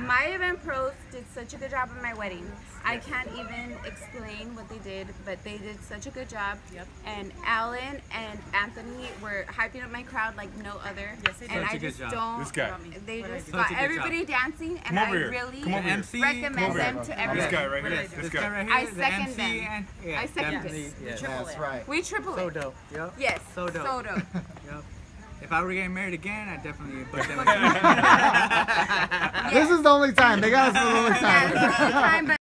My event pros did such a good job at my wedding. I can't even explain what they did, but they did such a good job. Yep. And Alan and Anthony were hyping up my crowd like no other. Yes, they did. And Such I a good just job. don't. This guy. They just Such a got good everybody dancing, and I really recommend them to everyone. This guy right here. Yes, This guy. right here. I the second MC them. And, yeah, I second definitely, this. yes. That's right. We triple So it. dope. Yep. Yes. So dope. So dope. Yep. If I were getting married again, I'd definitely put them. This is the only time. They got us for the only time. Yeah, this is the time, but